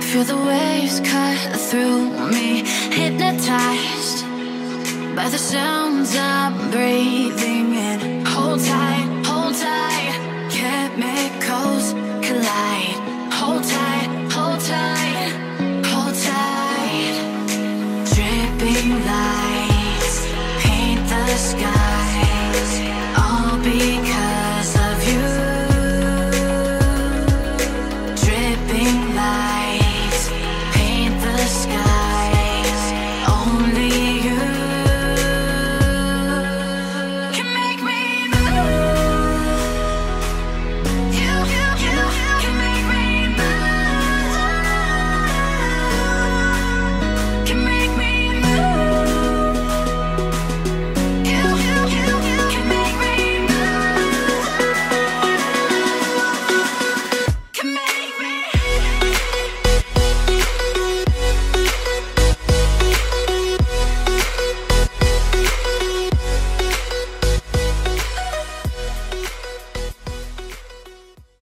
Feel the waves cut through me, hypnotized by the sounds I'm breathing in. Hold tight, chemicals collide. Hold tight, hold tight, hold tight. Dripping lights paint the skies, all because